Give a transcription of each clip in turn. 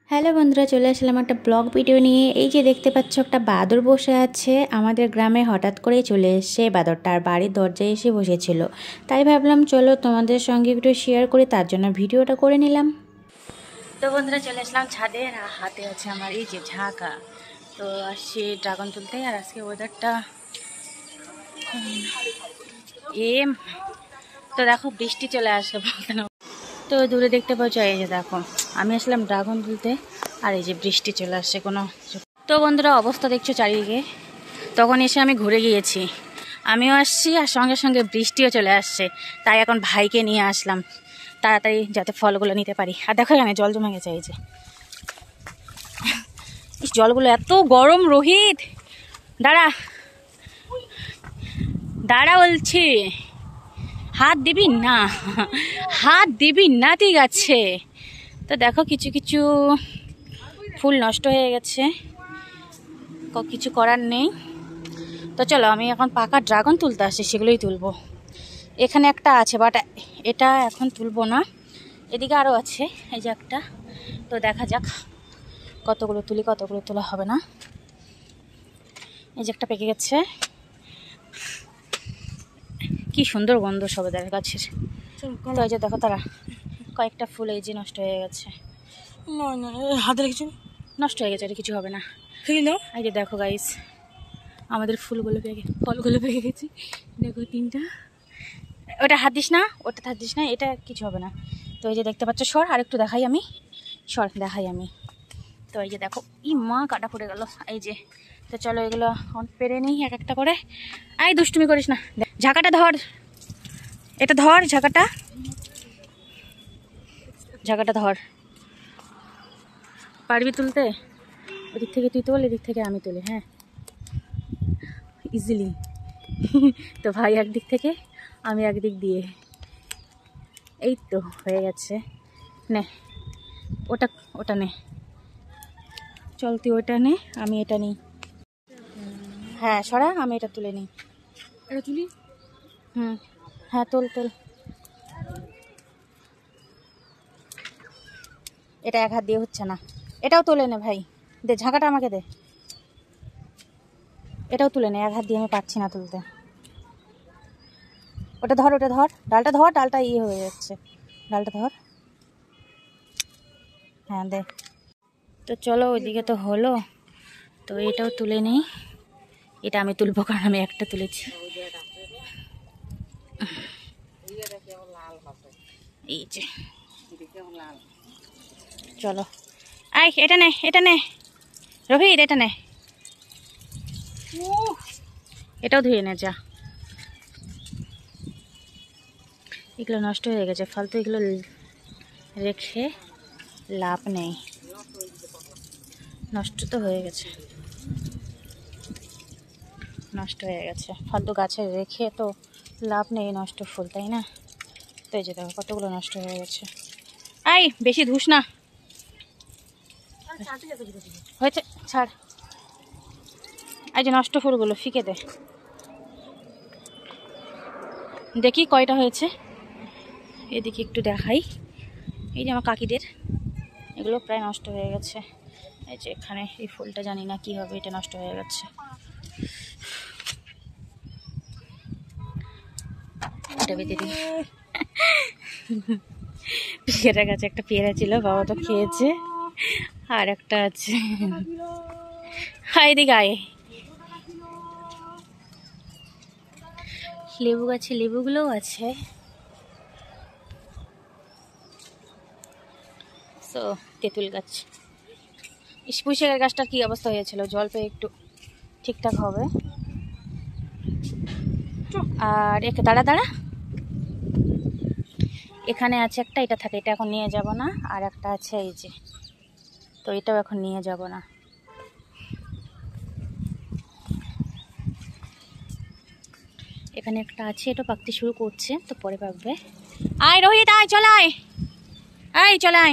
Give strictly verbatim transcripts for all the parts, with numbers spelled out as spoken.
Hello বন্ধুরা, চলে আসলাম একটা ব্লগ ভিডিও নিয়ে। এই যে দেখতে পাচ্ছ একটা বাদর বসে আছে আমাদের গ্রামে। হঠাৎ করেই চলে এসে বাদরটা আর বাড়ির দরজায় এসে বসেছিল, তাই ভাবলাম চলো তোমাদের সঙ্গে একটু শেয়ার করি, তার জন্য ভিডিওটা করে নিলাম। তো বন্ধুরা চলে আসলাম ছাদে, আর হাতে আছে আমার এই যে ঝাঁকা। তো আসছি ড্রাগন তুলতে, আর আজকে ওয়েদারটা এম তো দেখো বৃষ্টি চলে আসলো। তো দূরে দেখতে পাচ্ছ, এই যে দেখো আমি আসলাম ড্রাগন তুলতে, আর এই যে বৃষ্টি চলে আসছে কোনো। তো বন্ধুরা অবস্থা দেখছো চারিদিকে। তখন এসে আমি ঘুরে গিয়েছি, আমিও আসছি, আর সঙ্গে সঙ্গে বৃষ্টিও চলে আসছে। তাই এখন ভাইকে নিয়ে আসলাম তাড়াতাড়ি, যাতে ফলগুলো নিতে পারি। আর দেখো এখানে জল জমে গেছে, এই যে জলগুলো এত গরম। রোহিত দাঁড়া দাঁড়া বলছি, হাত দিবি না, হাত দিবি না, ঠিক আছে। তো দেখো কিছু কিছু ফুল নষ্ট হয়ে গেছে, কিছু করার নেই। তো চলো আমি এখন পাকা ড্রাগন তুলতে আসি, সেগুলোই তুলবো। এখানে একটা আছে, বাট এটা এখন তুলবো না। এদিকে আরও আছে, এই যে একটা। তো দেখা যাক কতগুলো তুলি, কতগুলো তোলা হবে না। এই যে একটা পেকে গেছে, কি সুন্দর গন্ধ সবেদার গাছের। তো এই যে দেখো তারা কয়েকটা ফুল এই যে নষ্ট হয়ে গেছে। হাতে রেখেছো, নষ্ট হয়ে গেছে, আর কিছু হবে না। এই যে দেখো গাইস, আমাদের ফুলগুলো পেকে ফলগুলো পেকে গেছে। দেখো তিনটা। ওটা হাত দিস না, ওটা হাত দিস না, এটা কিছু হবে না। তো এই যে দেখতে পাচ্ছ, সর আর একটু দেখাই আমি, সর দেখাই আমি। তো এই যে দেখো, ই মা কাটা পড়ে গেল। এই যে তো চলো এগুলো পেরে নিই এক একটা করে। আই দুষ্টুমি করিস না, ঝাঁকাটা ধর, এটা ধর, ঝাঁকাটা ঝাঁকাটা ধর। পারবি তুলতে? ওদিক থেকে তুই তোল, এদিক থেকে আমি তুলি, হ্যাঁ, ইজিলি। তো ভাই একদিক থেকে, আমি একদিক দিয়ে, এই তো হয়ে গেছে। নে ওটা, ওটা নে, চল তুই ওটা নে, আমি এটা নিই। হ্যাঁ সরা, আমি এটা তুলে নিই। এটা তুলি? হুম হ্যাঁ তোল তোল। এটা এক হাত দিয়ে হচ্ছে না, এটাও তুলে নে ভাই, দে ঝাঁকাটা আমাকে দে। এটাও তুলে নে, এক হাত দিয়ে আমি পারছি না তুলতে। ওটা ধর, ওটা ধর, ডালটা ধর, ডালটা ইয়ে হয়ে যাচ্ছে, ডালটা ধর, হ্যাঁ দে। তো চলো ওইদিকে তো হলো, তো এটাও তুলে নিই। এটা আমি তুলবো, কারণ আমি একটা তুলেছি। এই যে চলো, আই এটা নে, এটা নে রোহিত, এটা নে, এটাও ধুয়ে নে যা। এগুলো নষ্ট হয়ে গেছে, ফালতু এগুলো রেখে লাভ নেই, নষ্ট তো হয়ে গেছে, নষ্ট হয়ে গেছে ফালতু গাছে রেখে তো লাভ নেই, নষ্ট ফুল, তাই না? তো এই যে দেখো কতগুলো নষ্ট হয়ে গেছে। আই বেশি ধুস না, হয়েছে ছাড়। এই যে নষ্ট ফুলগুলো ফিকে দে, দেখি কয়টা হয়েছে। এদিকে একটু দেখাই, এই যে আমার কাকিদের, এগুলো প্রায় নষ্ট হয়ে গেছে। এই যে এখানে এই ফুলটা জানি না কি হবে, এটা নষ্ট হয়ে গেছে। এটা বেঁধে দিই। পেয়ারা গাছে একটা পেয়ারা ছিল, বাবা তো খেয়েছে, আর একটা আছে। হাই দি গায়ে লেবু গাছে লেবুগুলোও আছে। তো তেঁতুল গাছ, পুঁই শাকের গাছটার কি অবস্থা হয়েছিল, জল পেয়ে একটু ঠিকঠাক হবে। আর এক দাঁড়া দাঁড়া, এখানে আছে একটা, এটা থাকে, এটা এখন নিয়ে যাব না। আর একটা আছে এই যে, তো এটাও এখন নিয়ে যাব না। এখানে একটা আছে, এটা পাকতে শুরু করছে, তো পরে পাকবে। আয় রোহিত আয়, চল আয়, আয় চল আয়,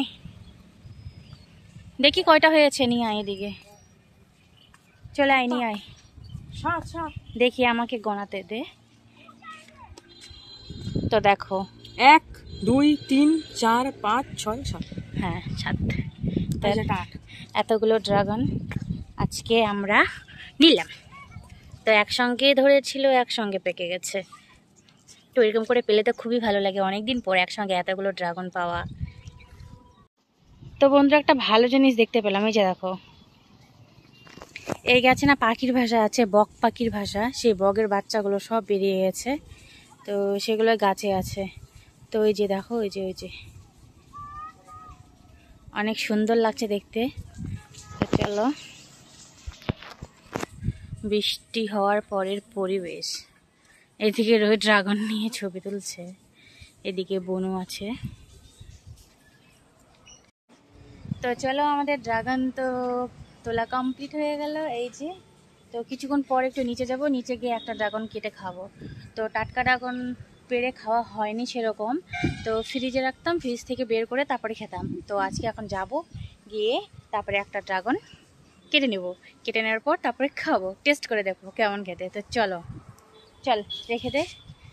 দেখি কয়টা হয়েছে, নিয়ে আয় এদিকে, চলে আয় নিয়ে আয়, দেখি আমাকে গণাতে দে। তো দেখো এক দুই তিন চার পাঁচ ছয় সাত, হ্যাঁ সাত, এতগুলো ড্রাগন আজকে আমরা নিলাম। তো একসঙ্গে ধরেছিল, একসঙ্গে পেকে গেছে। তো এরকম করে পেলে তো খুবই ভালো লাগে, অনেকদিন পর একসঙ্গে এতগুলো ড্রাগন পাওয়া। তো বন্ধুরা একটা ভালো জিনিস দেখতে পেলাম, এই যে দেখো এই গাছে না পাখির ভাষা আছে, বক পাখির ভাষা। সেই বগের বাচ্চাগুলো সব বেরিয়ে গেছে, তো সেগুলো গাছে আছে। তো ওই যে দেখো, ওই যে ওই যে অনেক সুন্দর লাগছে দেখতে। তো চলো, বৃষ্টি হওয়ার পরের পরিবেশ। এদিকে রোহিত ড্রাগন নিয়ে ছবি তুলছে, এদিকে বনু আছে। তো চলো, আমাদের ড্রাগন তো তোলা কমপ্লিট হয়ে গেল। এই যে, তো কিছুক্ষণ পর একটু নিচে যাব, নিচে গিয়ে একটা ড্রাগন কেটে খাবো। তো টাটকা ড্রাগন পেড়ে খাওয়া হয়নি সেরকম, তো ফ্রিজে রাখতাম, ফ্রিজ থেকে বের করে তারপরে খেতাম। তো আজকে এখন যাব, গিয়ে তারপরে একটা ড্রাগন কেটে নেব, কেটে নেওয়ার পর তারপরে খাবো, টেস্ট করে দেখবো কেমন খেতে। তো চলো, চল রেখে দে।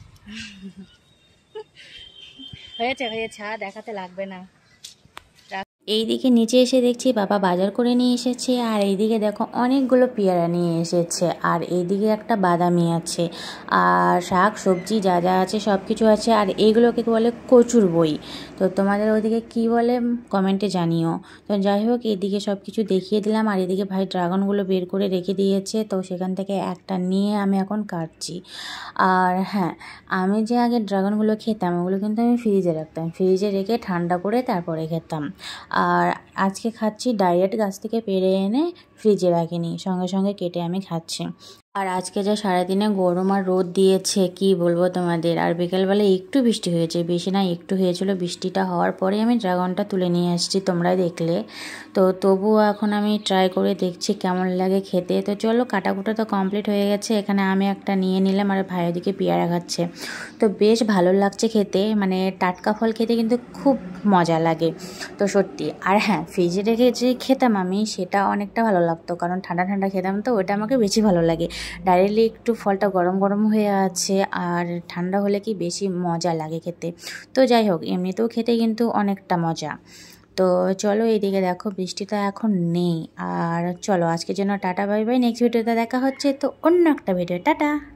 হয়েছে হয়েছে, আর দেখাতে লাগবে না। এইদিকে নিচে এসে দেখছি বাবা বাজার করে নিয়ে এসেছে, আর এইদিকে দেখো অনেকগুলো পেয়ারা নিয়ে এসেছে, আর এইদিকে একটা বাদামি আছে, আর শাক সবজি যা যা আছে সব কিছু আছে। আর এইগুলোকে বলে কচুর বই। তো তোমাদের ওইদিকে কি বলে কমেন্টে জানিও। তো যাই হোক, এইদিকে সব কিছু দেখিয়ে দিলাম, আর এদিকে ভাই ড্রাগনগুলো বের করে রেখে দিয়েছে, তো সেখান থেকে একটা নিয়ে আমি এখন কাটছি। আর হ্যাঁ, আমি যে আগে ড্রাগনগুলো খেতাম ওগুলো কিন্তু আমি ফ্রিজে রাখতাম, ফ্রিজে রেখে ঠান্ডা করে তারপরে খেতাম। আর আজকে খাচ্ছি ডাইরেক্ট গাছ থেকে পেড়ে এনে, ফ্রিজে রাখিনি, সঙ্গে সঙ্গে কেটে আমি খাচ্ছি। আর আজকে যা সারাদিনে গরম আর রোদ দিয়েছে কি বলবো তোমাদের। আর বিকেলবেলা একটু বৃষ্টি হয়েছে, বেশি না একটু হয়েছিল। বৃষ্টিটা হওয়ার পরে আমি ড্রাগনটা তুলে নিয়ে আসছি, তোমরা দেখলে। তো তবুও এখন আমি ট্রাই করে দেখছি কেমন লাগে খেতে। তো চলো, কাটাকুটা তো কমপ্লিট হয়ে গেছে, এখানে আমি একটা নিয়ে নিলাম, আর ভাই ওদিকে পেয়ারা খাচ্ছে। তো বেশ ভালো লাগছে খেতে, মানে টাটকা ফল খেতে কিন্তু খুব মজা লাগে। তো সত্যি, আর হ্যাঁ, ফ্রিজে রেখে যে খেতাম আমি, সেটা অনেকটা ভালো লাগতো, কারণ ঠান্ডা ঠান্ডা খেতাম, তো ওটা আমাকে বেশি ভালো লাগে। ডাইরেক্টলি একটু ফলটা গরম গরম হয়ে আছে, আর ঠান্ডা হলে কি বেশি মজা লাগে খেতে। তো যাই হোক, এমনিতেও খেতে কিন্তু অনেকটা মজা। তো চলো, এইদিকে দেখো বৃষ্টিটা এখন নেই। আর চলো, আজকের জন্য টাটা, বাই বাই। নেক্সট ভিডিওতে দেখা হচ্ছে তো অন্য একটা ভিডিও। টাটা।